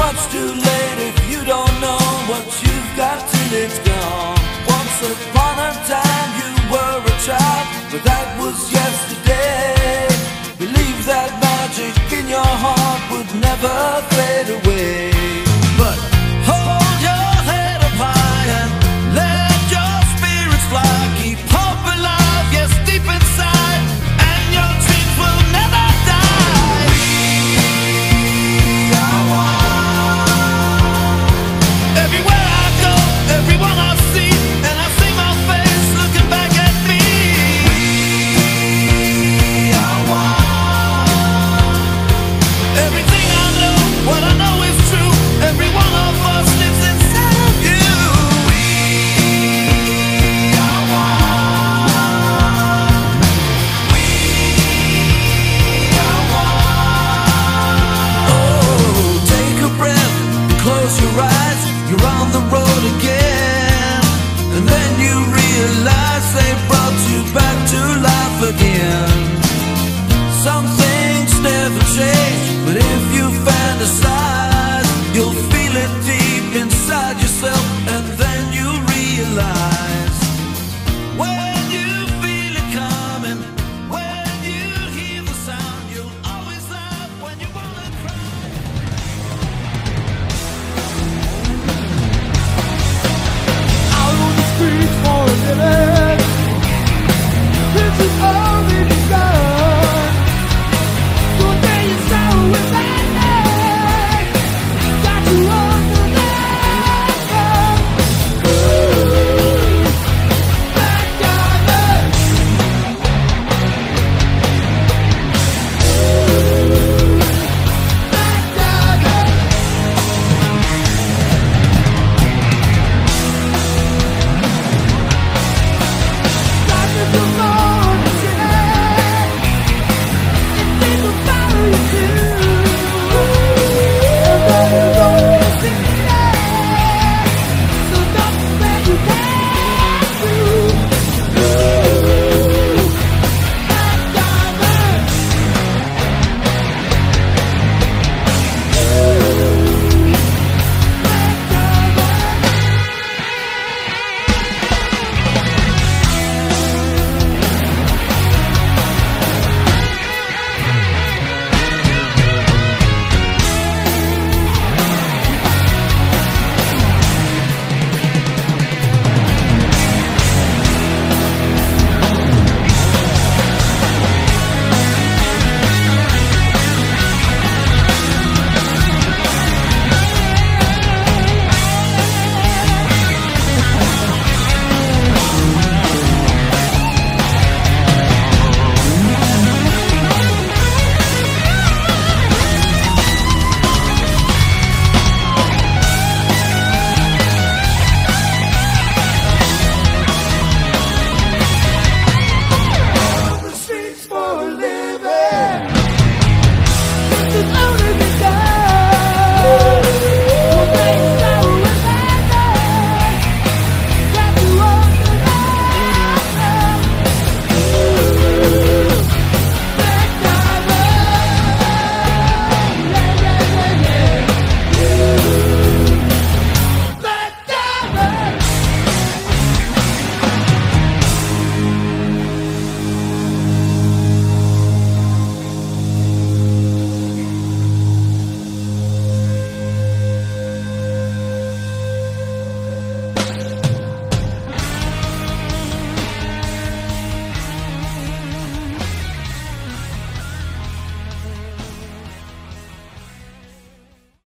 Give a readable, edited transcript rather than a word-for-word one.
much too late if you don't know what you've got till it's gone. Once upon a time you were a child, but that was yesterday. Believe that magic in your heart would never fade away. But hold your head up high and let your spirits fly. Keep hope alive, yes, deep inside, and your dreams will never die. We are one. Everywhere I go, everyone I see, and I see my face looking back at me. We are one. Everything I know, what I know is true. Every one of us lives inside of you. We are one. We are one. Oh, take a breath, close your eyes. You're on the road again, and then you realize they